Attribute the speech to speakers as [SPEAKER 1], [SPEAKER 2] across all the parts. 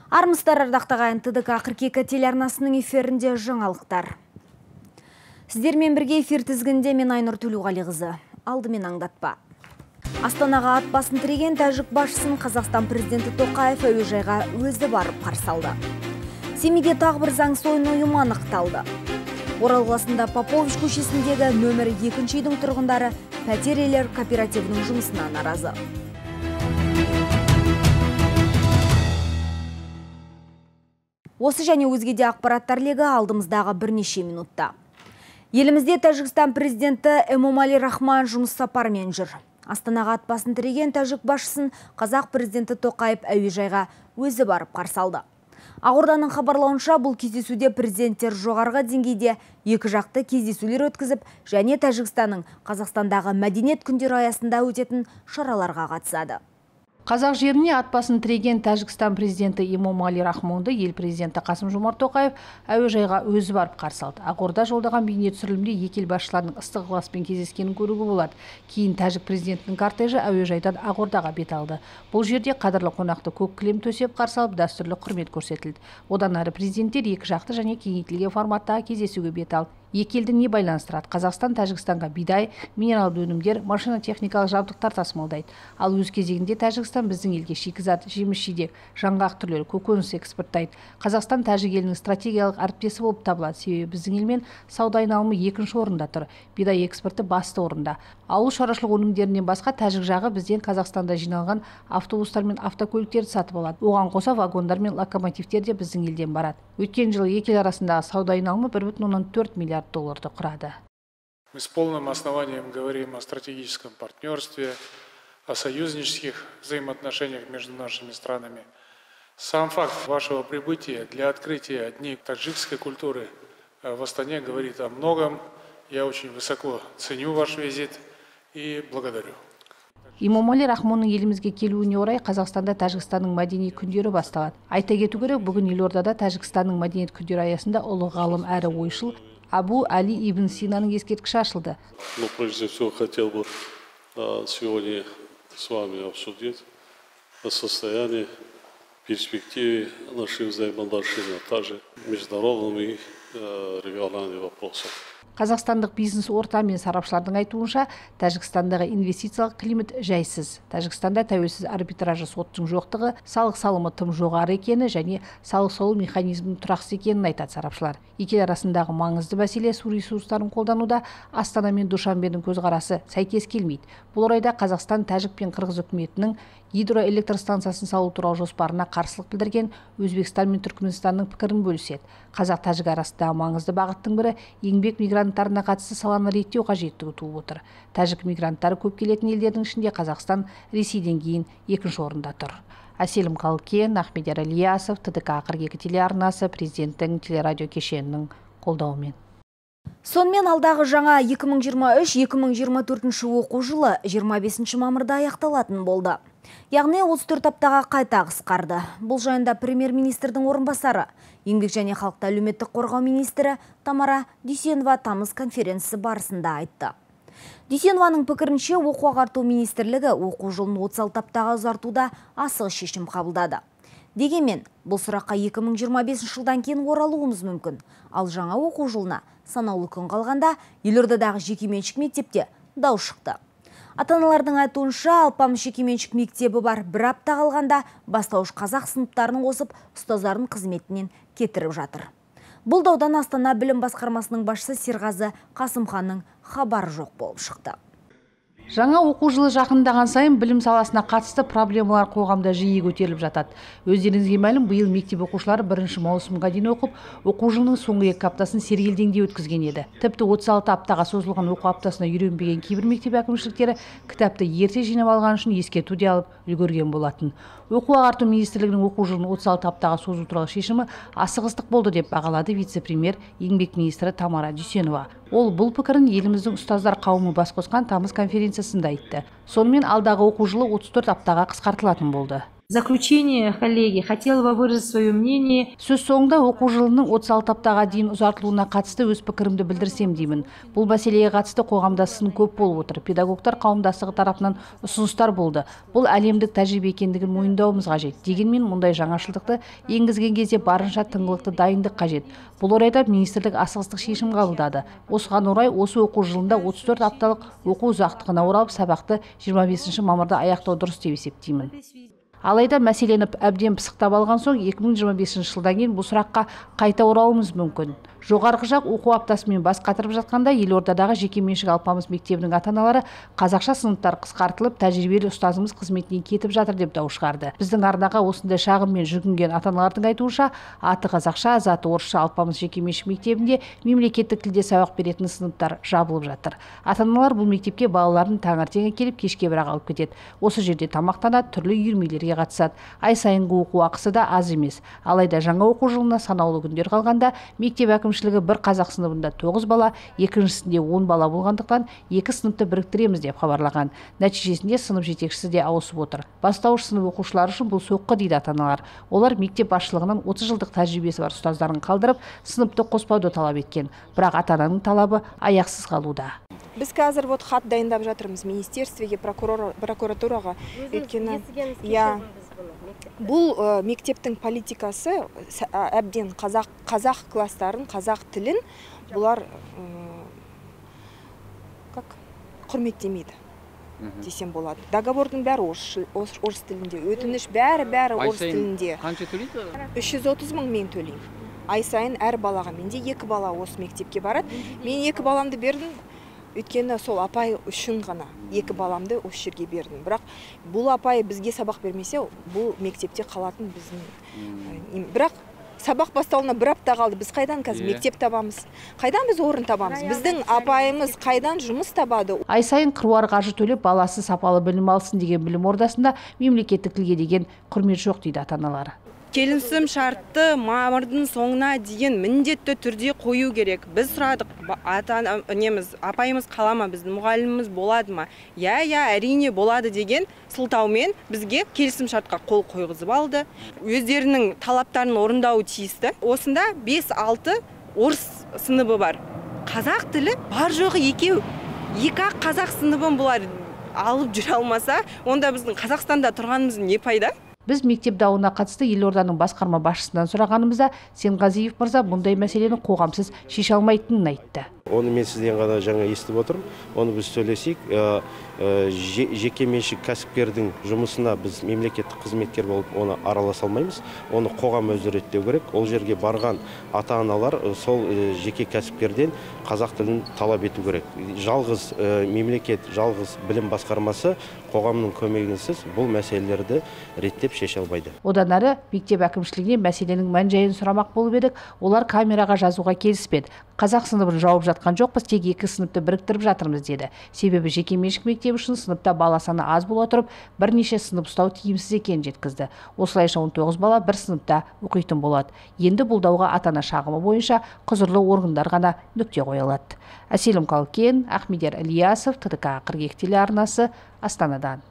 [SPEAKER 1] Армысыздар, ардақтаған ТДК 42 телеарнасының эфирінде жаңалықтар. Сіздермен бірге эфир тізгінде мен Айнұр Төлеуғалиқызы. Алдымен аңдатпа. Астанаға ат басын тіреген тәжік басшысын Қазақстан президенті Тоқаев әуежайға өзі барып қарсы алды. Семейде тағы бір заңсыз ойын ұйымы анықталды. Орал қаласында Попович көшесіндегі нөмірі 2-ші үйдің тұрғындары пәтер иелер кооперативінің жұмысына наразы. Осы және өзгеде ақпараттар легі алдымыздағы бірнеше минутта. Елімізде Тәжікстан президенті Эмомали Рахмон жұмыс сапарымен жүр. Астанаға ат басын тіреген тәжік басшысын қазақ президенті Тоқаев әуежайға өзі барып қарсы алды. Ақорданың хабарлауынша, бұл кездесуде президенттер жоғарғы деңгейде екі жақты кездесулер өткізіп, және Тәжікстанның Қазақстандағы мәдениет күндері аясында өтетін шараларға қатысады.
[SPEAKER 2] Қазақ жеріне ат басын тіреген Тәжікстан президенті Эмомали Рахмонды ел президенті Қасым-Жомарт Тоқаев әуежайға өзі барып қарсы алды. Ақорда жолдаған бейне түсірілімде екі ел басшыларының ыстық ықыласпен кездескенін көруге болады. Кейін тәжік президентінің кортежі әуежайдан Ақордаға бет алды. Бұл жерде қадірлі қонақты көк кілем төсеп қарсы алып, дәстүрлі құрмет көрсетілді. Одан әрі президенттер екі жақты және кеңейтілген форматтағы кездесуге бет алды. Екі елді не байланыстырады? Қазақстан Тәжікстанға бидай, минералды өнімдер, машина техникалық жабдықтар тасымалдайды. Ал өз кезегінде Тәжікстан біздің елге шикізат, жеміс-жидек, жаңғақ түрлері, көкөніс экспорттайды. Қазақстан тәжік елінің стратегиялық әріптесі болып табылады. Себебі біздің елмен сауда айналымы екінші орында тұр. Бидай экспорты басты орында. Ауыл шаруашылық өнімдерінен басқа тәжік жағы бізден Қазақстанда жиналған автобустар мен автокөліктерді сатып алады. Оған қоса вагондар мен локомотивтер де біздің елден барады. Өткен жылы екі ел арасындағы сауда айналымы 1,4 миллиард долларды құрады.
[SPEAKER 3] Мы с полным основанием говорим о стратегическом партнерстве, о союзнических взаимоотношениях между нашими странами. Сам факт вашего прибытия для открытия дней таджикской культуры в Астане говорит о многом. Я очень высоко ценю ваш визит и благодарю.
[SPEAKER 2] Эмомали Рахмонның елімізге келуіне орай Қазақстанда Тәжікстанның мәдени күндері басталады. Айта кету керек, бүгін елордада Тәжікстанның мәдениет күндері аясында ұлы ғалым әрі ойшыл Абу Али ибн Синаның ескерткіші ашылды.
[SPEAKER 4] Прежде всего, хотел бы сегодня с вами обсудить состояние, перспективы наших взаимоотношений, а также международными региональными вопросами.
[SPEAKER 2] Қазақстандық бизнес орта мен сарапшылардың айтуынша, Тәжікстандағы инвестициялық климат жайсыз. Тәжікстанда тәуелсіз арбитражы соттың жоқтығы, салық салымы тым жоғары екені және салық салу механизмінің тұрақсыз екенін айтады сарапшылар. Екі ел арасындағы маңызды мәселе су ресурстарын қолдануда Астана мен Душанбенің көзқарасы сәйкес келмейді. Бұл орайда Қазақстан Тәжік пен Қырғыз үкіметінің гидроэлектр станциясын салу туралы жоспарына қарсылық білдірген Өзбекстан мен Түркменстанның пікірін бөліседі. Қазақ-Тәжік арасындағы маңызды бағыттың бірі еңбек мигранттарына қатысты саланы реттеу қажеттігі туып отыр. Тәжік мигранттары көп келетін елдердің ішінде Қазақстан Ресейден кейін екінші орында тұр. Әселім Қалкен, Ахмедияр Ильясов, ТДК 42 телеарнасы, президенттің телерадио кешенінің қолдауымен.
[SPEAKER 1] Сонымен алдағы жаңа 2023-2024 оқу жылы 25 мамырда аяқталатын болды. Яғни 34 аптаға қайта қысқарды. Бұл жайында премьер-министрдің орынбасары, еңбек және халықты әлеуметтік қорғау министрі Тамара Дүйсенова тамыз конференциясы барысында айтты. Дүйсенованың пікірінше, оқу-ағарту министрлігі оқу жылын 36 аптаға ұзартуда асығыс шешім қабылдады. Дегенмен, бұл сұраққа 2025 жылдан кейін оралуымыз мүмкін. Ал жаңа оқу жылына санаулы күн қалғанда елордадағы жекеменшік мектепте дау шықты. Ата-аналардың айтуынша, Алпамыс жекеменшік мектебі бар бір апта қалғанда бастауыш қазақ сыныптарын қосып, ұстаздардың қызметінен кетіріп жатыр. Бұл даудан Астана білім басқармасының басшысы Серғазы Қасымханның хабары жоқ болып шықты.
[SPEAKER 2] Жаңа оқу жылы жақындаған сайын білім саласына қатысты проблемалар қоғамда жиі көтеріліп жатады. Өздеріңізге мәлім, биыл мектеп оқушылары 1 маусымға дейін оқып, оқу жылының соңғы 2 аптасын сергелдеңде өткізген еді. Тіпті 36 аптаға созылған оқу аптасына үйренбеген кейбір мектеп әкімшіліктері кітапты ерте жинап алған үшін ескерту де алып үлгерген болатын. Оқу-ағарту министрлігінің оқу жылын 36 аптаға созу туралы шешімі асығыстық болды деп бағалады вице-премьер, еңбек министрі Тамара Дүйсенова. Ол бұл пікірін еліміздің ұстаздар қауымы бас қосқан тамыз конференциясында айтты. Сонымен алдағы оқу жылы 34 аптаға қысқартылатын болды.
[SPEAKER 5] В заключение, коллеги, хотела бы выразить свое мнение.
[SPEAKER 2] Сөз соңында оқу жылының 36 аптаға дейін ұзартылуына қатысты өз пікірімді білдірсем деймін. Бұл мәселеге қатысты қоғамда сын көп болып отыр. Педагогтар қауымдастығы тарапынан ұсыныстар болды. Бұл әлемдік тәжірибе екендігін мойындауымыз қажет. Дегенмен мұндай жаңашылдықты енгізген кезде барынша тыңғылықты дайындық қажет. Бұл орайда министрлік асығыстық шешім қабылдады. Осыған орай осы оқу жылында 34 апталық оқу ұзақтығына оралып, сабақты 25 мамырда аяқтау дұрыс деп есептеймін. Алайда мәселені әбден пысықтап алған соң 2025 жылдан кейін бұл сұраққа қайта оралуымыз мүмкін. Жоғарғы жақ оқу аптасымен бас қатырып жатқанда елордадағы жекеменшік Алпамыс мектебінің ата-аналары қазақша сыныптар қысқартылып, тәжірибелі ұстазымыз қызметінен кетіп жатыр деп дау шығарды. Біздің арнаға осындай шағыммен жүгінген ата-аналардың айтуынша, аты қазақша, заты орысша Алпамыс жекеменшік мектебінде мемлекеттік тілде сабақ беретін сыныптар жабылып жатыр. Ата-аналар бұл мектепке балаларын таңертең келіп, кешке бірақ алып кетеді. Осы жерде тамақтанады, түрлі үйірмелерге қатысады. Ай сайынғы оқу ақысы да аз емес. Алайда жаңа оқу жылына санаулы күндер қалғанда мектеп әкімшілігі бір қазақ сыныбында 9 бала, екіншісінде 10 бала болғандықтан 2 сыныпты біріктіреміз деп хабарлаған. Нәтижесінде сынып жетекшісі де ауысып отыр. Бастауыш сынып оқушылары үшін бұл соққы дейді ата-аналар. Олар мектеп басшылығынан 30 жылдық тәжірибесі бар ұстаздарын қалдырып, сыныпты қоспауды талап еткен. Бірақ ата-ананың талабы аяқсыз қалуда.
[SPEAKER 6] Біз қазір хат дайындап жатырмыз министерствеге, прокуратураға. Өйткені бұл мектептің политикасы әбден қазақ класстарын, қазақ тілін бұлар құрметтемейді десем болады. Договордың бәрі орыс тілінде, өтініш бәрі орыс тілінде.
[SPEAKER 7] Қанша төлейді?
[SPEAKER 6] 330 мың мен төлеймін. Ай сайын әр балаға, менде 2 бала осы мектепке барады. Мен 2 баламды бердім. Өйткені сол апай үшін ғана 2 баламды осы жерге бердім. Бірақ бұл апай бізге сабақ бермесе, бұл мектепте қалатын біздің. Бірақ сабақ басталуына 1 апта қалды. Біз қайдан қазір мектеп табамыз? Қайдан біз орын табамыз? Біздің апайымыз қайдан жұмыс табады?
[SPEAKER 2] Ай сайын қыруар қаржы төлеп, баласы сапалы білім алсын деген білім ордасында мемлекеттік тілге деген құрмет жоқ дейді ата-аналары.
[SPEAKER 8] Келісім шартты мамырдың соңына дейін міндетті түрде қою керек. Біз сұрадық, апайымыз қалама, біздің мұғаліміміз болады ма? Әрине болады деген сылтаумен бізге келісім шартқа қол қойғызып алды. Өздерінің талаптарын орындауы тиісті. Осында 5-6 орыс сыныбы бар. Қазақ тілі бар жоғы 2 қазақ сыныбын бұлар алып жүре алмаса, онда біздің Қазақстанда тұрғанымыз не пайда?
[SPEAKER 2] Біз мектеп дауына қатысты елорданың басқарма басшысынан сұрағанымызда Сенғазиев мырза бұндай мәселені қоғамсыз шеше алмайтынын айтты.
[SPEAKER 9] Оны мен сізден ғана жаңа естіп отырмын. Оны біз сөйлесейік. Жекеменшік кәсіпкердің жұмысына біз мемлекеттік қызметкер болып оны араласа алмаймыз. Оны қоғам өзі реттеу керек. Ол жерге барған ата-аналар сол жеке кәсіпкерден қазақ тілін талап ету керек. Жалғыз мемлекет, жалғыз білім басқармасы қоғамның көмегінсіз бұл мәселелерді реттеп шеше алмайды.
[SPEAKER 2] Одан әрі мектеп әкімшілігіне мәселенің мән-жайын сұрамақ болып едік. Олар камераға жазуға келіспеді. Қазақ сыныбын жауып жатқан жоқпыз, тек 2 сыныпты біріктіріп жатырмыз деді. Себебі жекеменшік мектеп үшін сыныпта бала саны аз бола тұрып, бірнеше сынып ұстау тиімсіз екенін жеткізді. Осылайша 19 бала бір сыныпта оқитын болады. Енді бұл дауға ата-ана шағымы бойынша құзырлы органдар ғана нүкте қоя алады. Әселім Қалкен, Ахмедияр Ильясов, ТДК 42 телеарнасы, Астанадан.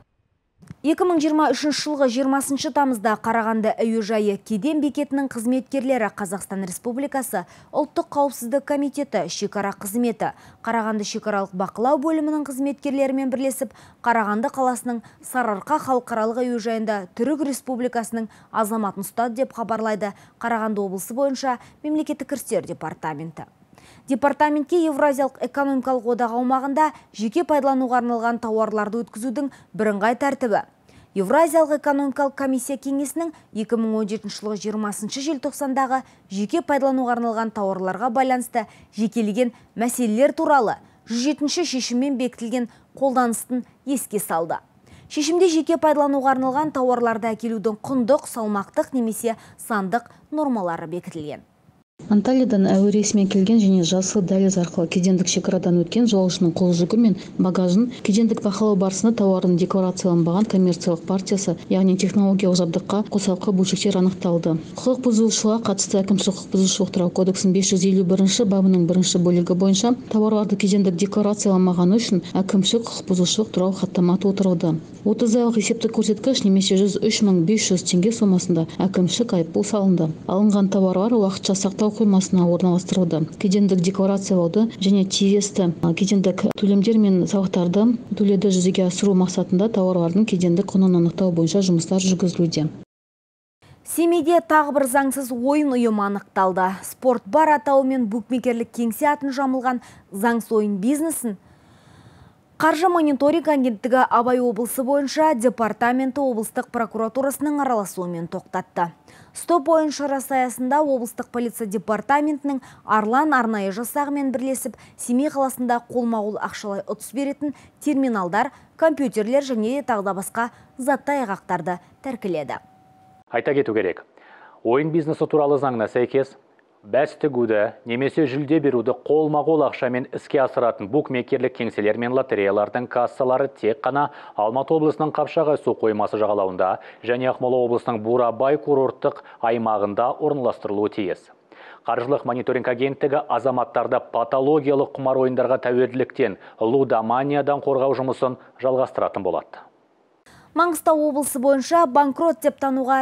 [SPEAKER 1] 2023 жылғы 20 тамызда Қарағанды әуежайы кеден бекетінің қызметкерлері Қазақстан Республикасы Ұлттық қауіпсіздік комитеті шекара қызметі Қарағанды шекаралық бақылау бөлімінің қызметкерлерімен бірлесіп Қарағанды қаласының Сарыарқа халықаралық әуежайында Түрік Республикасының азаматын ұстады деп хабарлайды Қарағанды облысы бойынша мемлекеттік кірістер департаменті. Департаментке Евразиялық экономикалық одақ аумағында жеке пайдалануға арналған тауарларды өткізудің бірыңғай тәртібі. Евразиялық экономикалық комиссия кеңесінің 2017 жылғы 20 желтоқсандағы жеке пайдалануға арналған тауарларға байланысты жекелеген мәселелер туралы 107-ші шешіммен бекітілген қолданыстың еске салды. Шешімде жеке пайдалануға арналған тауарларды әкелудің құндық, салмақтық немесе сандық нормалары бекітілген.
[SPEAKER 7] Анталиядан әуе рейсімен келген және жасыл дәліз арқылы кедендік шекарадан өткен жолаушының қол жүгі мен багажын кедендік бақылау барысында тауардың декларацияланбаған коммерциялық партиясы, яғни технологиялық жабдыққа қосалқы бөлшектер анықталды. Құқық бұзушылыққа қатысты әкімшілік құқық бұзушылық туралы кодексінің 551 бабының 1 бөлігі бойынша тауарларды кедендік декларацияланмағаны үшін әкімшілік құқық бұзушылық туралы хаттама толтырылды. 30 айлық есептік көрсеткіш немесе 103.500 теңге сомасында әкімшілік айыппұл салынды. Алынған тауарлар уақытша сақтау қоймасына орналастырылды. Кедендік декларациялауды және тиісті кедендік төлемдер мен салықтарды төлеуді жүзеге асыру мақсатында тауарлардың кедендік құнын анықтау бойынша жұмыстар жүргізілуде.
[SPEAKER 1] Семейде тағы бір заңсыз ойын ұйымы анықталды. Спорт бар атауымен букмекерлік кеңсе атын жамылған заңсыз ойын бизнесін Қаржы мониторинг агенттігі Абай облысы бойынша департаменті облыстық прокуратурасының араласуымен тоқтатты. Стоп ойын шарасы аясында облыстық полиция департаментінің Арлан арнайы жасағымен бірлесіп, Семей қаласында қолма-қол ақшалай ұтыс беретін терминалдар, компьютерлер және тағы басқа заттай айғақтарды тәркіледі.
[SPEAKER 10] Айта кету керек. Ойын бизнесі туралы заңына сәйкес, бәс тігуді немесе жүлде беруді қолма-қол ақшамен іске асыратын букмекерлік кеңселер мен лотереялардың кассалары тек қана Алматы облысының Қапшағай су қоймасы жағалауында және Ақмола облысының Бурабай курорттық аймағында орналастырылуы тиіс. Қаржылық мониторинг агенттігі азаматтарды патологиялық құмар ойындарға тәуелділіктен, лудоманиядан қорғау жұмысын жалғастыратын болады.
[SPEAKER 1] Маңғыстау облысы бойынша банкрот деп тануға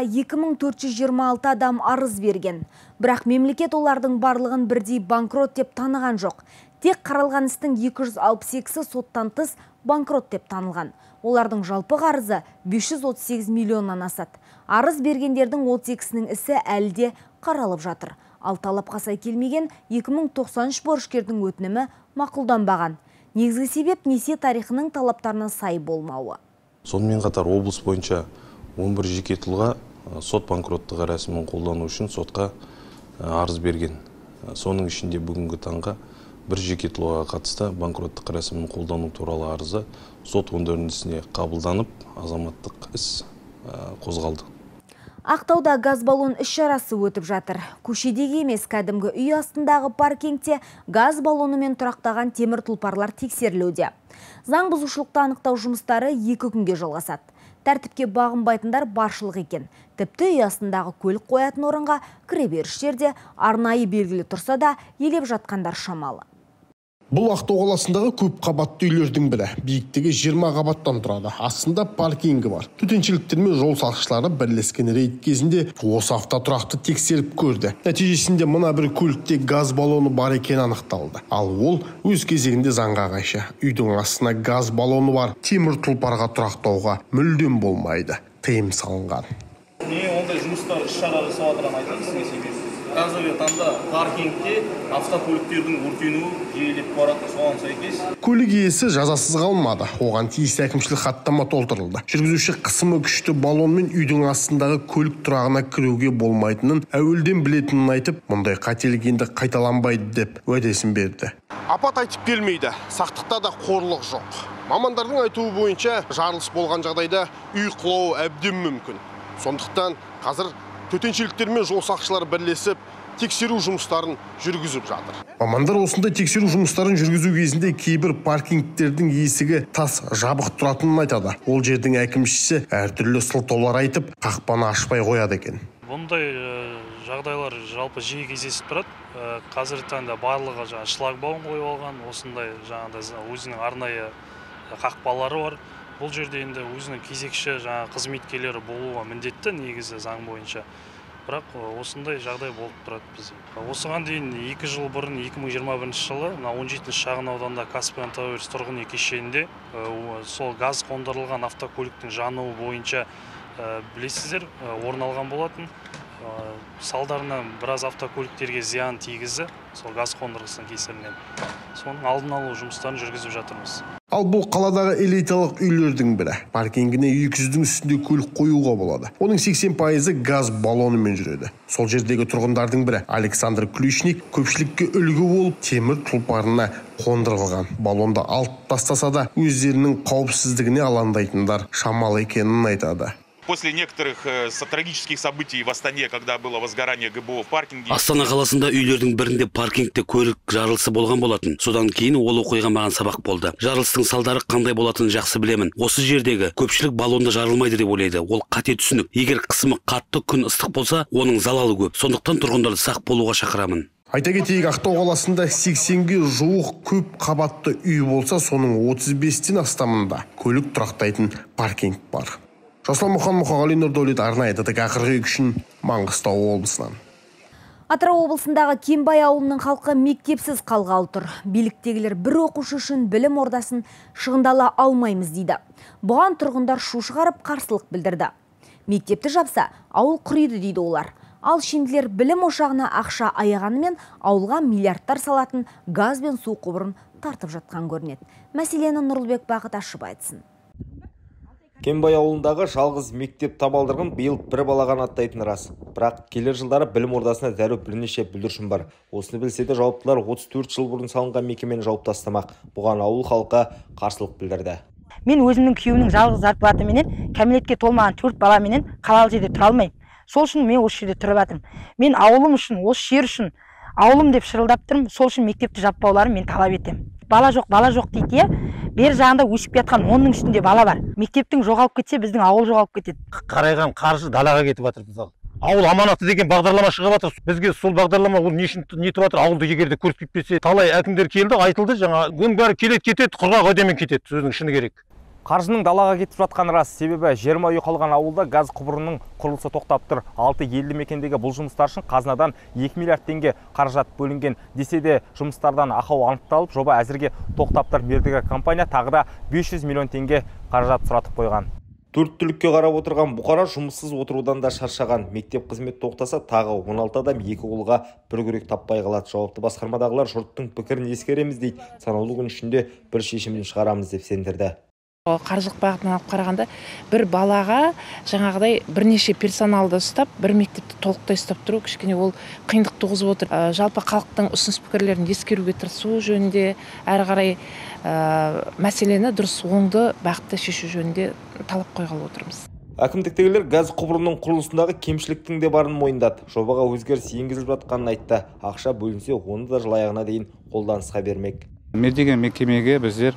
[SPEAKER 1] 2426 адам арыз берген. Бірақ мемлекет олардың барлығын бірдей банкрот деп таныған жоқ. Тек қаралған істің 262-сі соттан тыс банкрот деп танылған. Олардың жалпы қарызы 538 миллионнан асады. Арыз бергендердің 32-сінің ісі әлде қаралып жатыр. Ал талапқа сай келмеген 2093 борышкердің өтінімі мақұлданбаған. Негізгі себеп несие тарихының талаптарына сай болмауы.
[SPEAKER 11] Сонымен қатар облыс бойынша 11 жеке тұлға сот банкроттық рәсімін қолдану үшін сотқа арыз берген. Соның ішінде бүгінгі таңға бір жеке тұлғаға қатысты банкроттық рәсімін қолдану туралы арызы сот өндірісіне қабылданып, азаматтық іс қозғалды.
[SPEAKER 1] Ақтауда газ баллон іс-шарасы өтіп жатыр. Көшедегі емес, кәдімгі үй астындағы паркингте газ баллонымен тұрақтаған темір тұлпарлар тексерілуде. Заң бұзушылықты анықтау жұмыстары 2 күнге жалғасады. Тәртіпке бағынбайтындар баршылық екен. Тіпті үй астындағы көлік қоятын орынға кіреберіштерде арнайы белгілі тұрса да, елеп жатқандар шамалы.
[SPEAKER 12] Бұл Ақтау қаласындағы көп қабатты үйлердің бірі. Биіктігі 20 қабаттан тұрады. Астында паркингі бар. Төтеншеліктер мен жол сақшылары бірлескен рейд кезінде осы автотұрақты тексеріп көрді. Нәтижесінде мына бір көлікте газ баллоны бар екені анықталды. Ал ол өз кезегінде заңға қайшы. Үйдің астына газ баллоны бар темір тұлпарға тұрақтауға мүлдем болмайды. Тыйым салынған.
[SPEAKER 13] Ондай жұмыстар іс-шара жасап отырған айтасыз себебі? Қазіргі таңда паркингте автокөліктердің өртенуі жиілеп барады, соған сәйкес.
[SPEAKER 12] Көлік иесі жазасыз қалмады. Оған тиісті әкімшілік хаттама толтырылды. Жүргізуші қысымы күшті баллонмен үйдің астындағы көлік тұрағына кіруге болмайтынын әуелден білетінін айтып, мұндай қателік енді қайталанбайды деп уәдесін берді. Апат айтып келмейді. Сақтықта да қорлық жоқ. Мамандардың айтуы бойынша жарылыс болған жағдайда үй құлауы әбден мүмкін. Сондықтан қазір төтеншеліктер мен жол сақшылары бірлесіп тексеру жұмыстарын жүргізіп жатыр. Мамандар осындай тексеру жұмыстарын жүргізу кезінде кейбір паркингтердің есігі тас жабық тұратынын айтады. Ол жердің әкімшісі әртүрлі сылтаулар айтып, қақпаны ашпай қояды екен.
[SPEAKER 14] Бұндай жағдайлар жалпы жиі кездесіп тұрады. Қазіргі таңда барлығы шлагбаум қойып алған, осындай өзінің арнайы қақпалары бар. Бұл жерде енді өзінің кезекші қызметкерлері болуға міндетті негізі заң бойынша. Бірақ осындай жағдай болып тұрады бізде. Осыған дейін 2 жыл бұрын 2021 жылы 17 шағын ауданда Каспиан Тауэрс тұрғын үй кешенінде сол газ қондырылған автокөліктің жануы бойынша білесіздер орын алған болатын. Салдарынан біраз автокөліктерге зиян тигізді, сол газ қондырғысының кесірінен. Соның алдын алу жұмыстарын жүргізіп жатырмыз.
[SPEAKER 12] Ал бұл қаладағы элиталық үйлердің бірі. Паркингіне 200-дің үстінде көлік қоюға болады. Оның 80% газ баллонымен жүреді. Сол жердегі тұрғындардың бірі Александр Ключник көпшілікке үлгі болып темір тұлпарына қондырылған баллонды алып тастаса да өздерінің қауіпсіздігіне алаңдайтындар шамалы екенін айтады.
[SPEAKER 15] После некоторых трагических событий в Астане, когда было возгорание ГБО в паркинге.
[SPEAKER 16] Астана қаласында үйлердің бірінде паркингте көлік жарылысы болған болатын. Содан кейін ол оқиға маған сабақ болды. Жарылыстың салдары қандай болатынын жақсы білемін. Осы жердегі көпшілік баллонда жарылмайды деп ойлайды. Ол қате түсінік. Егер қысымы қатты, күн ыстық болса, оның залалы көп. Сондықтан тұрғындарды сақ болуға шақырамын.
[SPEAKER 12] Айта кетейік, Ақтау қаласында 80-ге жуық көп қабатты үй болса, соның 35-тен астамында көлік тұрақтайтын паркинг бар. Жасұлан Мұхағали, Нұрдәулет, арнайы ТТК 42 үшін Маңғыстау облысынан.
[SPEAKER 1] Атырау облысындағы Кембай ауылының халқы мектепсіз қалғалы тұр. Биліктегілер бір оқушы үшін білім ордасын шығындала алмаймыз дейді. Бұған тұрғындар шу шығарып қарсылық білдірді. Мектепті жапса, ауыл құриды дейді олар. Ал шенділер білім ошағына ақша аяғанымен ауылға миллиардтар салатын газ бен су құбырын тартып жатқан көрінеді. Мәселені Нұрлыбек Бақыт ашып айтсын.
[SPEAKER 17] Кембай ауылындағы жалғыз мектеп табалдырғын биыл бір балаған аттайтын рас. Бірақ келер жылдары білім ордасына зәру бірнеше бүлдіршін бар. Осыны білсе де жауаптылар 34 жыл бұрын салынған мекемені жауып тастамақ. Бұған ауыл халқы қарсылық білдірді.
[SPEAKER 18] Мен өзімнің күйеуімнің жалғыз зарплатыменен кәмелетке толмаған 4 баламенен қалалы жерде тұра алмаймын. Сол үшін мен осы жерде тұрып жатырмын. Мен ауылым үшін, осы жер үшін ауылым деп шырылдап тұрмын. Сол үшін мектепті жаппауларын мен талап етемін. Бала жоқ дейді, бер жағында өсіп жатқан 10-ның үстінде бала бар. Мектептің жоғалып кетсе, біздің ауыл жоғалып кетеді.
[SPEAKER 19] Қарайған қаржы далаға кетіп жатыр мысалы. Ауыл аманаты деген бағдарлама шығып жатыр. Бізге сол бағдарлама ол не үшін нетіп жатыр? Ауылды егер де көрсетіп кетсе, талай әкімдер келді, айтылды, жаңа өн бәрі келеді, кетеді, құрғақ өдемен кетеді. Сөздің шыны керек.
[SPEAKER 17] Қаржының далаға кетіп жатқан рас, себебі 20 үй қалған ауылда газ құбырының құрылысы тоқтап тұр. 6 елді мекендегі бұл жұмыстар үшін қазынадан 2 миллиард теңге қаражат бөлінген. Десе де жұмыстардан ақау анықталып, жоба әзірге тоқтап тұр. Мердігер компания тағы да 500 миллион теңге қаражат сұратып қойған. 4 түлікке қарап отырған бұқара жұмыссыз отырудан да шаршаған. Мектеп қызмет тоқтаса, тағы 16 адам 2 қолға бір күрек таппай қалады. Жауапты басқармадағылар жұрттың пікірін ескереміз дейді. Санаулы күн ішінде бір шешімін шығарамыз деп сендірді.
[SPEAKER 20] Қаржылық бағытынан алып қарағанда бір балаға жаңағыдай бірнеше персоналды ұстап, бір мектепті толықтай ұстап тұру кішкене ол қиындық туғызып отыр. Жалпы халықтың ұсыныс пікірлерін ескеруге тырысу жөнінде, әрі қарай мәселені дұрыс оңды бағытта шешу жөнінде талап қойғалы отырмыз.
[SPEAKER 17] Әкімдіктегілер газ құбырының құрылысындағы кемшіліктің де барын мойындады. Жобаға өзгеріс енгізіліп жатқанын айтты. Ақша бөлінсе, оны да жыл аяғына дейін қолданысқа бермек.
[SPEAKER 21] Мердігер мекемеге біздер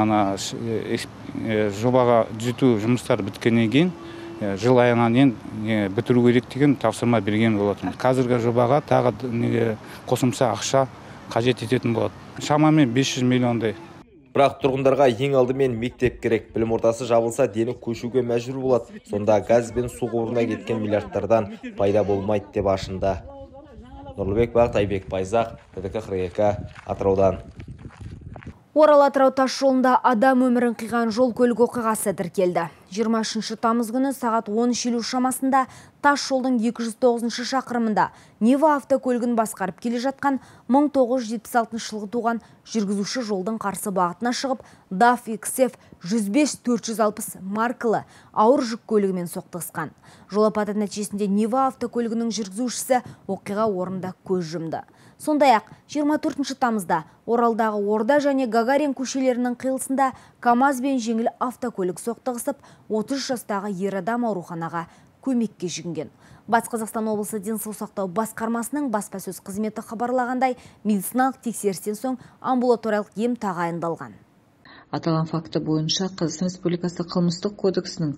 [SPEAKER 21] жобаға түзету жұмыстары біткеннен кейін жыл аяғына дейін бітіру керек деген тапсырма берген болатын. Қазіргі жобаға тағы қосымша ақша қажет ететін болады. Шамамен 500 миллиондай.
[SPEAKER 17] Бірақ тұрғындарға ең алдымен мектеп керек. Білім ордасы жабылса, дені көшуге мәжбүр болады. Сонда газ бен су құбырына кеткен миллиардтардан пайда болмайды деп ашынды. Нұрлыбек Бақыт, Айбек Байзақ, ТТК 42, Атыраудан.
[SPEAKER 1] Орал-Атырау тас жолында адам өмірін қиған жол көлік оқиғасы тіркелді. 23 тамыз күні сағат 13:50 шамасында тас жолдың 209 шақырымында Нева автокөлігін басқарып келе жатқан 1976 жылғы туған жүргізуші жолдың қарсы бағытына шығып, DAF XF 105-460 маркалы ауыр жүк көлігімен соқтығысқан. Жол апаты нәтижесінде Нева автокөлігінің жүргізушісі оқиға орнында көз жұмды. Сондай-ақ 24 тамызда Оралдағы Орда және Гагарин көшелерінің қиылысында КамАЗ бен жеңіл автокөлік соқтығысып, 30 жастағы ер адам ауруханаға көмекке жүгінген. Батыс Қазақстан облысы денсаулық сақтау басқармасының баспасөз қызметі хабарлағандай, медициналық тексерістен соң амбулаториялық ем тағайындалған.
[SPEAKER 7] Аталған факті бойынша Қазақстан Республикасы қылмыстық кодексінің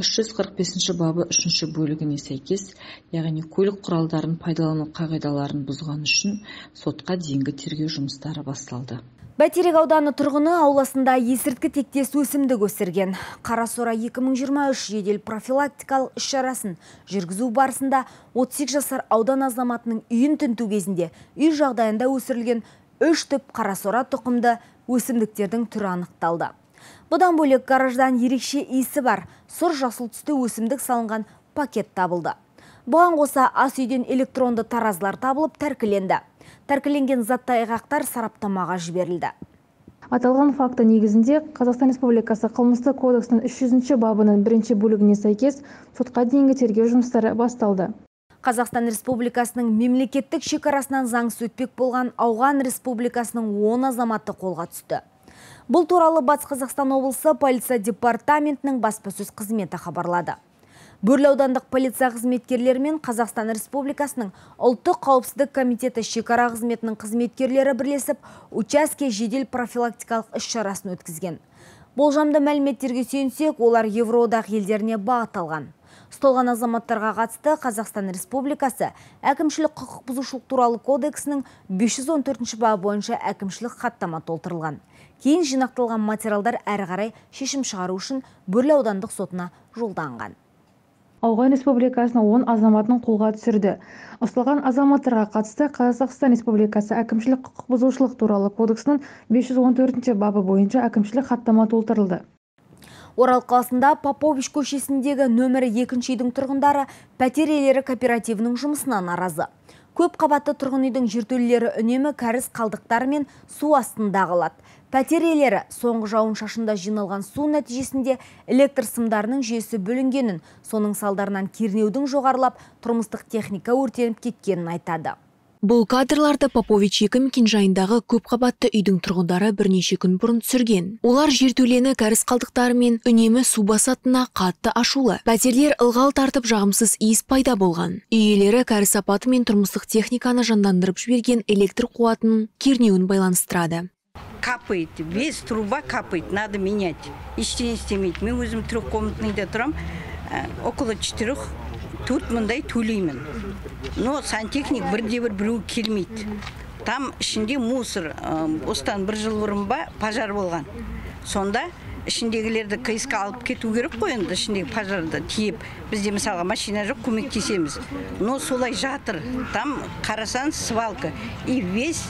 [SPEAKER 7] 345 бабы 3 бөлігіне сәйкес, яғни көлік құралдарын пайдалану қағидаларын бұзған үшін сотқа дейінгі тергеу жұмыстары басталды.
[SPEAKER 1] Бәйтерек ауданы тұрғыны ауласында есірткі тектес өсімдік өсірген. Қарасора 2023 жедел профилактикалық іс-шарасын жүргізу барысында 38 жасар аудан азаматының үйін тінту кезінде үй жағдайында өсірілген 3 түп қарасора тұқымды өсімдіктердің түрі анықталды. Бұдан бөлек гараждан ерекше иісі бар сұр жасыл түсті өсімдік салынған пакет табылды. Бұған қоса ас үйден электронды таразылар табылып тәркіленді. Тәркіленген затты айғақтар сараптамаға жіберілді.
[SPEAKER 7] Аталған факті негізінде Қазақстан Республикасы қылмыстық кодексінің 300 бабының 1 бөлігіне сәйкес сотқа дейінгі тергеу жұмыстары басталды.
[SPEAKER 1] Қазақстан Республикасының мемлекеттік шекарасынан заңсыз өтпек болған Ауған Республикасының 10 азаматы қолға түсті. Бұл туралы Батыс Қазақстан облысы полиция департаментінің баспасөз қызметі хабарлады. Бөрлі аудандық полиция қызметкерлері мен Қазақстан Республикасының ұлттық қауіпсіздік комитеті шекара қызметінің қызметкерлері бірлесіп учаске жедел профилактикалық іс-шарасын өткізген. Болжамды мәліметтерге сүйенсек, олар Евроодақ елдеріне бағытталған. Ұсталған азаматтарға қатысты Қазақстан Республикасы әкімшілік құқық бұзушылық туралы кодексінің 514 бабы бойынша әкімшілік хаттама толтырылған. Кейін жинақталған материалдар әрі қарай шешім шығару үшін Бөрлі аудандық сотына жолданған.
[SPEAKER 3] Ауған Республикасының 10 азаматын қолға түсірді. Ұсталған азаматтарға қатысты Қазақстан Республикасы әкімшілік құқық бұзушылық туралы кодексінің 514 бабы бойынша әкімшілік хаттама толтырылды.
[SPEAKER 1] Орал қаласында Попович көшесіндегі нөмірі 2-ші үйдің тұрғындары пәтер иелері кооперативінің жұмысына наразы. Көп қабатты тұрғын үйдің жертөлелері үнемі кәріз қалдықтары мен су астында қалады. Пәтер иелері соңғы жауын шашында жиналған су нәтижесінде электр сымдарының жүйесі бөлінгенін, соның салдарынан кернеудің жоғарылап, тұрмыстық техника өртеніп кеткенін айтады.
[SPEAKER 22] Бұл кадрларды Попович 2 мекенжайындағы көп қабатты үйдің тұрғындары бірнеше күн бұрын түсірген. Олар жертөлені кәріз қалдықтарымен үнемі су басатынына қатты ашулы. Пәтерлер ылғал тартып жағымсыз иіс пайда болған. Үй иелері кәріз апаты мен тұрмыстық техниканы жандандырып жіберген электр қуатының кернеуін байланыстырады.
[SPEAKER 23] Капает, весь труба капает, надо менять. Ештеңе істемейді. Мен өзім трехкомнатныйда тұрам, около 4 мыңдай төлеймін. Но сантехник бірде-бір біреу келмейді. Там ішінде мусор, осыдан 1 жыл бұрын ба пожар болған. Сонда ішіндегілерді КСК алып кету керек қой, енді ішіндегі пожарды тиіп, бізде мысалға машина жоқ, көмектесеміз. Но солай жатыр. Там қарасан свалка и весь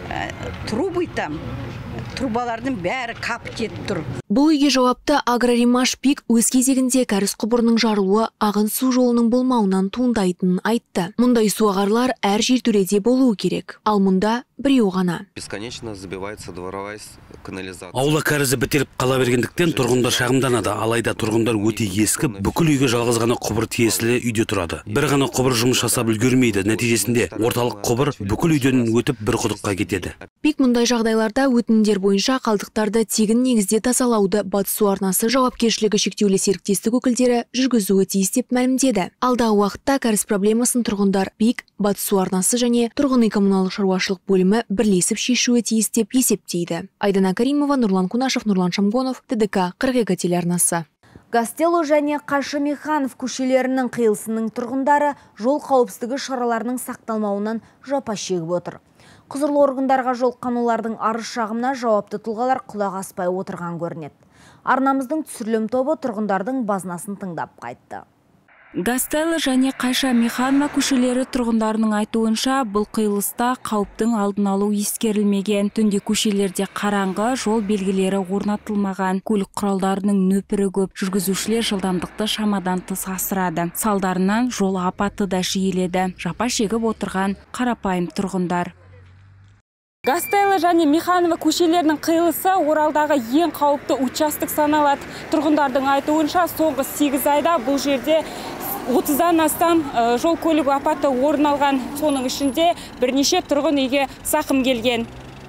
[SPEAKER 23] трубы там. Трубалардың бәрі қапы кетіп тұр.
[SPEAKER 22] Бұл үйге жауапты Агроремаш Пик өз кезегінде кәріз құбырының жарылуы ағын су жолының болмауынан туындайтынын айтты. Мұндай су ағарлар әр жертөледе болуы керек. Ал мұнда біреу ғана.
[SPEAKER 24] Бесконечно забивается дворовая канализация.
[SPEAKER 16] Аула кәрізі бітеліп қала бергендіктен тұрғындар шағымданады. Алайда тұрғындар өте ескі, бүкіл үйге жалғыз ғана құбыр тиесілі үйде тұрады. Бір ғана құбыр жұмыс жасап үлгермейді. Нәтижесінде орталық құбыр бүкіл үйден өтіп бір құдыққа кетеді.
[SPEAKER 22] Пик мұндай жағдайларда өтінімдер бойынша қалдықтарды тегін негізде тазалауды Батыс су арнасы жауапкершілігі шектеулі серіктестік өкілдері жүргізуі тиіс деп мәлімдеді. Алдағы уақытта кәріз проблемасын тұрғындар Пик, Батыс су арнасы және тұрғын үй коммуналдық шаруашылық бөлімі бірлесіп шешуі тиіс деп есептейді. Айдана Каримова, Нұрлан Кунашев, Нұрлан Шамгонов, ТДК 42 телеарнасы.
[SPEAKER 1] Гастелло және Қайшы Механов көшелерінің қиылысының тұрғындары жол қауіпсіздігі шараларының сақталмауынан жапа шегіп отыр. Құзырлы органдарға жолыққан олардың арыз шағымына жауапты тұлғалар құлақ аспай отырған көрінеді. Арнамыздың түсірілім тобы тұрғындардың базынасын тыңдап қайтты.
[SPEAKER 25] Гастелло және Қайшы Механова көшелері тұрғындарының айтуынша бұл қиылыста қауіптің алдын алу ескерілмеген. Түнде көшелерде қараңғы, жол белгілері орнатылмаған, көлік құралдарының нөпірі көп, жүргізушілер жылдамдықты шамадан тыс асырады. Салдарынан жол апаты да жиіледі. Жапа шегіп отырған қарапайым тұрғындар.
[SPEAKER 26] Гастелло және Механова көшелерінің қиылысы Оралдағы ең қауіпті участок саналады. Тұрғындардың айтуынша соңғы 8 айда бұл жерде 30-дан астам жол көлік апаты орын алған. Соның ішінде бірнеше тұрғын үйге зақым келген.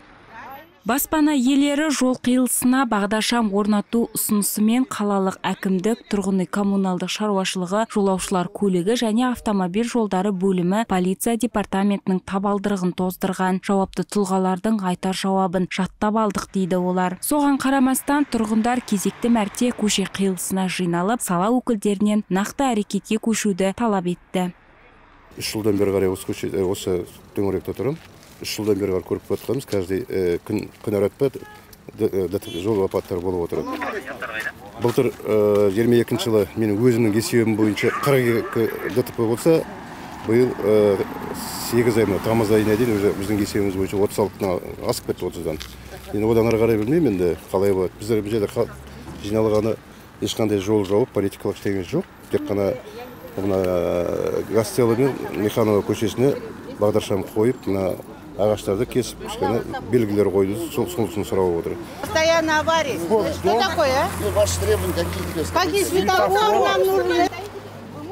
[SPEAKER 25] Баспана иелері жол қиылысына бағдаршам орнату ұсынысымен қалалық әкімдік, тұрғын үй коммуналдық шаруашылығы, жолаушылар көлігі және автомобиль жолдары бөлімі полиция департаментінің табалдырығын тоздырған. Жауапты тұлғалардың айтар жауабын жаттап алдық дейді олар. Соған қарамастан тұрғындар кезекті мәрте көше қиылысына жиналып, сала өкілдерінен нақты әрекетке көшуді талап етті.
[SPEAKER 27] 3 жылдан бері қарай осы төңіректе тұрмын. 3 жылдан бері көріп жатқанымыз, каждый күн аратпа жол апаттары болып отырады. Былтыр 22 жылы менің өзімнің есебім бойынша 42 ДТП болса, биыл 8 ай, тамыз айына дейін біздің есебіміз бойынша 36-тан асып кетті 30-дан. Енді одан ары қарай білмеймін, енді қалай болады. Біздер бұл жерде жиналғаны ешқандай жол жауып, политикалық ештеңе жоқ. Тек қана Гастелло мен Механова көшесіне бағдаршам қойып, ағаштарды кесіп, белгілер қойды, сонысын сұрап отыр.
[SPEAKER 28] Постоянно авария. Что такое, а?
[SPEAKER 27] Ваши требования какие?
[SPEAKER 28] Какие светофоры нам нужны?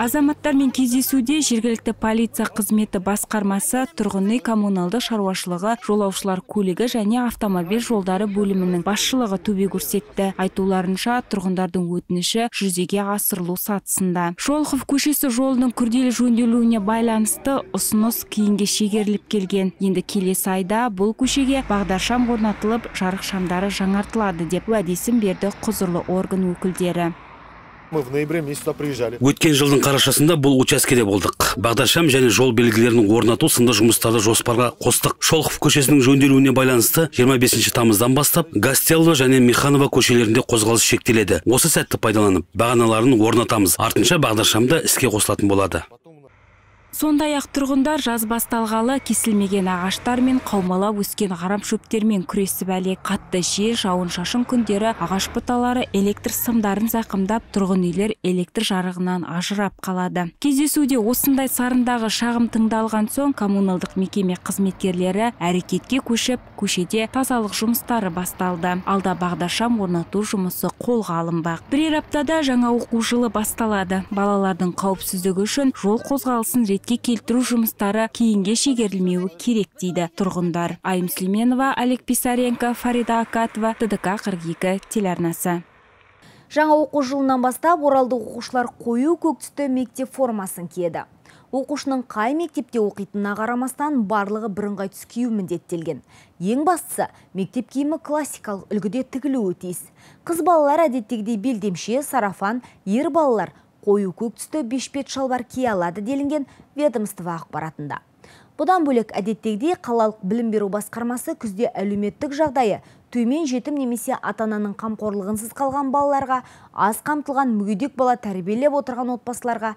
[SPEAKER 25] Азаматтармен кездесуде жергілікті полиция қызметі басқармасы, тұрғын үй коммуналдық шаруашылығы, жолаушылар көлігі және автомобиль жолдары бөлімінің басшылығы төбе көрсетті. Айтуларынша, тұрғындардың өтініші жүзеге асырылу сатысында. Шолохов көшесі жолының күрделі жөнделуіне байланысты ұсыныс кейінге шегеріліп келген. Енді келесі айда бұл көшеге бағдаршам орнатылып, жарық шамдары жаңартылады деп уәдесін берді құзырлы орган өкілдері.
[SPEAKER 2] Мы в ноябре месяце приезжали.
[SPEAKER 16] Өткен жылдың қарашасында бұл учаскеде болдық. Бағдаршам және жол белгілерінің орнату сынды жұмыстарды жоспарға қостық. Шолохов көшесінің жөнделуіне байланысты 25 тамыздан бастап Гастелло және Миханова көшелерінде қозғалыс шектеледі. Осы сәтті пайдаланып, бағаналарын орнатамыз. Артынша бағдаршамда іске қосылатын болады.
[SPEAKER 25] Сондай-ақ тұрғындар жаз басталғалы кесілмеген ағаштар мен қаумалап өскен арам шөптермен күресіп әлек. Қатты жел, жауын-шашын күндері ағаш бұталары электр сымдарын зақымдап, тұрғын үйлер электр жарығынан ажырап қалады. Кездесуде осындай сарындағы шағым тыңдалған соң коммуналдық мекеме қызметкерлері әрекетке көшіп, көшеде тазалық жұмыстары басталды. Алда бағдаршам орнату жұмысы қолға алынбақ. Бірер аптада жаңа оқу жылы басталады. Балалардың қауіпсіздігі үшін жол қозғалысын ретке келтіру жұмыстары кейінге шегерілмеуі керек дейді тұрғындар. Айым Сүлейменова, Олег Писаренко, Фарида Акатова, ТДК 42 телеарнасы.
[SPEAKER 1] Жаңа оқу жылынан бастап оралдық оқушылар қою көк түсті мектеп формасын киеді. Оқушының қай мектепте оқитынына қарамастан барлығы бірыңғай түс кию міндеттелген. Ең бастысы, мектеп киімі классикалық үлгіде тігілуі тиіс. Қыз балалар әдеттегідей белдемше, сарафан, ер балалар қою көк түсті бешпет шалбар кие алады делінген ведомство ақпаратында. Бұдан бөлек әдеттегідей қалалық білім беру басқармасы күзде әлеуметтік жағдайы төмен жетім немесе ата-ананың қамқорлығынсыз қалған балаларға, аз қамтылған мүгедек бала тәрбиелеп отырған отбасыларға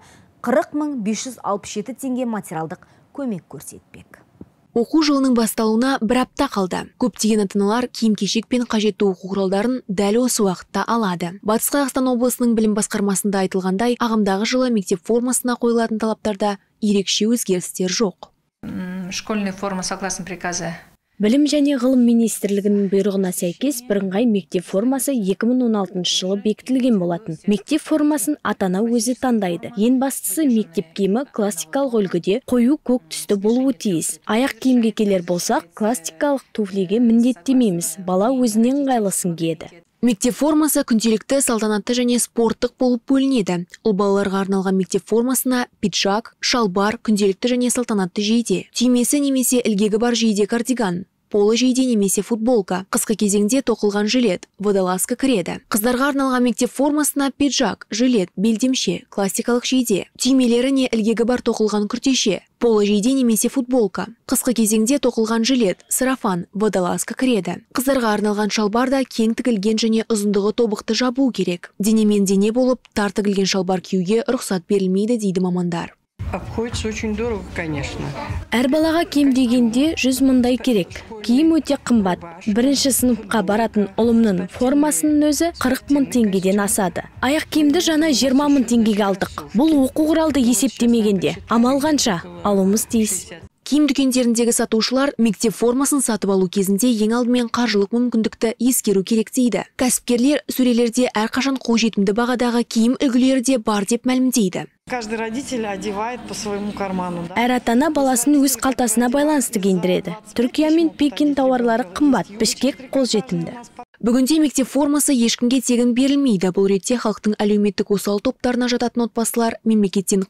[SPEAKER 1] 40.567 теңге материалдық көмек көрсетпек.
[SPEAKER 22] Оқу жылының басталуына бір апта қалды. Көптеген ата-аналар киім-кешек пен қажетті оқу құралдарын дәл осы уақытта алады. Батыс Қазақстан облысының білім басқармасында айтылғандай, ағымдағы жылы мектеп формасына қойылатын талаптарда ерекше өзгерістер жоқ.
[SPEAKER 4] Школьная форма согласно приказа.
[SPEAKER 5] Білім және ғылым министрлігінің бұйрығына сәйкес бірыңғай мектеп формасы 2016 жылы бекітілген болатын. Мектеп формасын ата-ана өзі таңдайды. Ең бастысы мектеп киімі классикалық үлгіде қою көк түсті болуы тиіс. Аяқ киімге келер болсақ, классикалық туфлиге міндеттемейміз. Бала өзінен ыңғайлысын киеді.
[SPEAKER 22] Мектеп формасы күнделікті, салтанатты және спорттық болып бөлінеді. Ол балаларға арналған мектеп формасына пиджак, шалбар, күнделікті және салтанатты жейде, түймесі немесе ілгегі бар жейде кардиган, поло жейде немесе футболка, қысқы кезеңде тоқылған жилет, водолазка кіреді. Қыздарға арналған мектеп формасына пиджак, жилет, белдемше, классикалық жейде, түймелері не ілгегі бар тоқылған күртеше, поло жейде немесе футболка, қысқы кезеңде тоқылған жилет, сарафан, водолазка кіреді. Қыздарға арналған шалбар да кең тігілген және ұзындығы тобықты жабу керек. Денемен дене болып, тар тігілген шалбар киюге рұқсат берілмейді дейді мамандар.
[SPEAKER 4] Обходится очень дорого, конечно.
[SPEAKER 5] Әр балаға киім дегенде 100 мыңдай керек. Киім өте қымбат. Бірінші сыныпқа баратын ұлымның формасының өзі 40 мың теңгеден асады. Аяқ киімді жаңа 20 мың теңгеге алдық. Бұл оқу құралды есептемегенде. Амал қанша? Алуымыз тиіс.
[SPEAKER 22] Киім дүкендеріндегі сатушылар мектеп формасын сатып алу кезінде ең алдымен қаржылық мүмкіндікті ескеру керек дейді. Кәсіпкерлер сөрелерде әрқашан қолжетімді бағадағы киім үлгілері де бар деп мәлімдейді.
[SPEAKER 4] Каждый родитель одевает по своему карману.
[SPEAKER 5] Әр ата-ана баласын өз қалтасына байланысты киіндіреді. Түркия мен Пекин тауарлары қымбат, Бішкек қолжетімді.
[SPEAKER 22] Бүгінде мектеп формасы ешкімге тегін берілмейді. Бұл ретте халықтың әлеуметтік осал топтарына жататын отбасылар мемлекеттен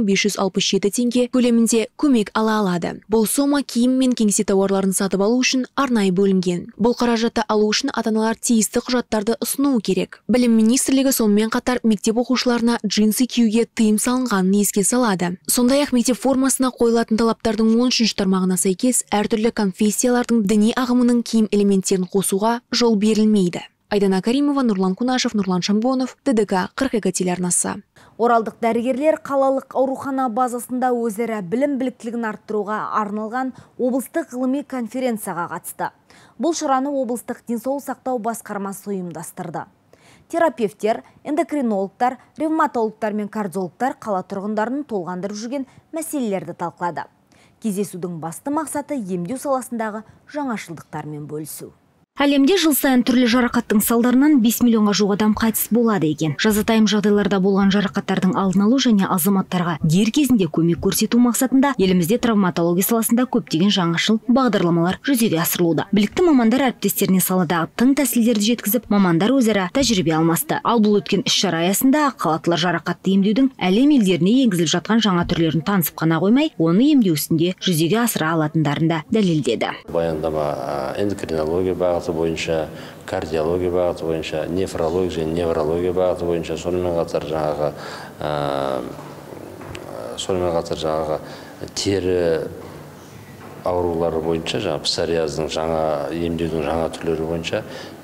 [SPEAKER 22] 40.567 теңге көлемінде көмек ала алады. Бұл сома киім мен кеңсе тауарларын сатып алу үшін арнайы бөлінген. Бұл қаражатты алу үшін ата-аналар тиісті құжаттарды ұсынуы керек. Білім министрлігі сонымен қатар мектеп оқушыларына джинсы киюге тыйым салынғанын еске салады. Сондай-ақ мектеп формасына қойылатын талаптардың 13-ші тармағына сәйкес әртүрлі конфессиялардың діни ағымының киім элементтерін қосуға жол берілмейді. Айдана Каримова, Нұрлан Кунашев, Нұрлан Шамбонов, ТДК 42 телеарнасы.
[SPEAKER 1] Оралдық дәрігерлер қалалық аурухана базасында өзара білім біліктілігін арттыруға арналған облыстық ғылыми конференцияға қатысты. Бұл шараны облыстық денсаулық сақтау басқармасы ұйымдастырды. Терапевтер, эндокринологтар, ревматологтар мен кардиологтар қала тұрғындарын толғандырып жүрген мәселелерді талқылады. Кездесудің басты мақсаты емдеу саласындағы жаңашылдықтармен бөлісу. Әлемде жыл сайын түрлі жарақаттың салдарынан 5 миллионға жуық адам қайтыс болады екен. Жазатайым жағдайларда болған жарақаттардың алдын алу және азаматтарға дер кезінде көмек көрсету мақсатында елімізде травматология саласында көптеген жаңашыл бағдарламалар жүзеге асырылуда. Білікті мамандар әріптестеріне саладағы тың тәсілдерді жеткізіп, мамандар өзара тәжірибе алмасты. Ал бұл өткен іс-шара аясында ақ халаттылар жарақатты емдеудің әлем елдеріне енгізіліп жатқан жаңа түрлерін танысып қана қоймай, оны емдеу үстінде жүзеге асыра алатындарын да дәлелдеді.
[SPEAKER 6] Баяндама эндокринология бағыты бойынша, кардиология бағыты бойынша, нефрология және неврология бағыты бойынша, сонымен қатар жаңағы тері аурулары бойынша, псориаздың жаңа емдеудің жаңа түрлері бойынша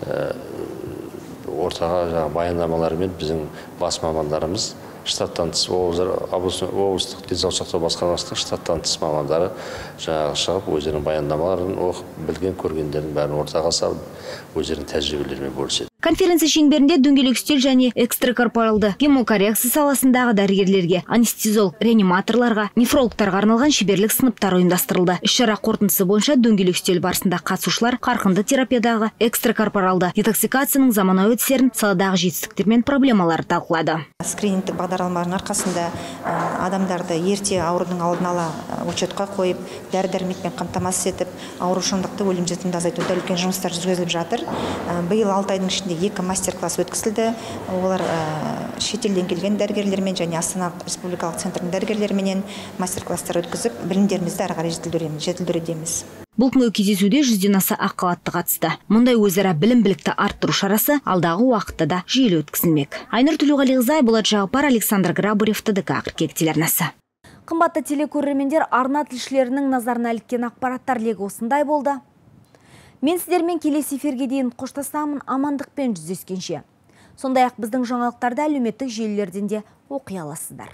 [SPEAKER 6] ортаға баяндамаларымен біздің бас мамандарымыз, штаттан тыс облыстық денсаулық сақтау басқармасының штаттан тыс мамандары шығып өздерінің баяндамаларын оқып, білген көргендерін бәрін ортаға салып, өздерінің тәжірибелерімен бөліседі.
[SPEAKER 1] Конференция шеңберінде дөңгелек үстел және экстракорпоралды гемокоррекция саласындағы дәрігерлерге, анестезиолог реаниматорларға, нефрологтарға арналған шеберлік сыныптар ұйымдастырылды. Іс-шара қорытындысы бойынша дөңгелек үстел барысында қатысушылар қарқынды терапиядағы экстракорпоралды детоксикацияның заманауи әдістерін, саладағы жетістіктер мен проблемаларды талқылады.
[SPEAKER 8] Скринингтік бағдарламалардың арқасында адамдарды ерте аурудың алдын ала учетқа қойып, дәрі-дәрмекпен қамтамасыз етіп, аурушаңдықты өлім-жітімді азайтуда үлкен жұмыстар жүргізіліп жатыр. Биыл 6 айдың ішінде 2 мастер-класс өткізілді. Олар шетелден келген дәрігерлермен және Астана Республикалық центрдің дәрігерлеріменен мастер-класстар өткізіп, білімдерімізді ары қарай жетілдіреміз.
[SPEAKER 1] Бұл күнгі кездесуде 100-ден аса ақ халатты қатысты. Мұндай өзара білім-білікті арттыру шарасы алдағы уақытта да жүйелі өткізілмек. Айнұр Төлеуғалиқызы, Болат Жағыпар, Александр Грабарев, ТДК қыркүйек телеарнасы. Қымбатты телекөрермендер, арна тілшілерінің назарына іліккен ақпараттар легі осындай болды. Мен сіздермен келесі эфирге дейін қоштасамын, амандықпен жүздескенше. Сондай-ақ біздің жаңалықтарды әлеуметтік желілерден де оқи аласыздар.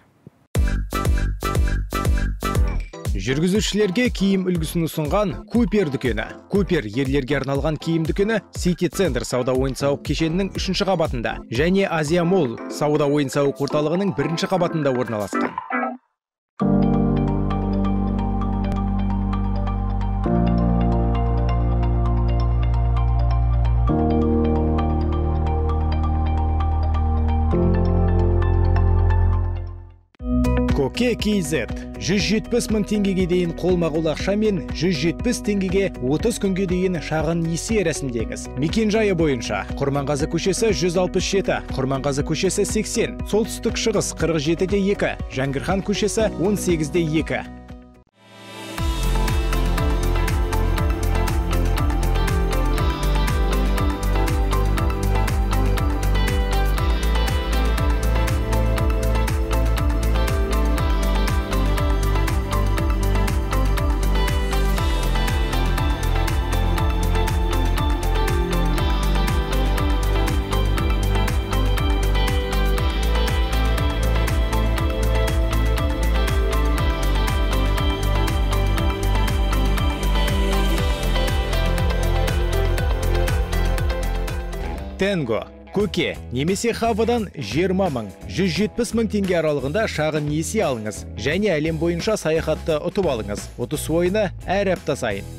[SPEAKER 9] Жүргізушілерге киім үлгісін ұсынған Купер дүкені. Купер ерлерге арналған киім дүкені Сити Центр сауда ойын-сауық кешенінің 3-ші қабатында және Азия Молл сауда ойын-сауық орталығының 1-ші қабатында орналасқан. Коке KZ 170 мың теңгеге дейін қолма-қол ақша мен 170 теңгеге 30 күнге дейін шағын несие рәсімдеңіз. Мекен-жайы бойынша Құрманғазы көшесі 167, Құрманғазы көшесі 80, солтүстік шығыс 47-де 2, Жәңгірхан көшесі 18-де 2. Тенго, Көке, немесе Хавадан 20 мың, 170 мың теңге аралығында шағын несие алыңыз және әлем бойынша саяхатты ұтып алыңыз. 30 ойыны әр апта сайын.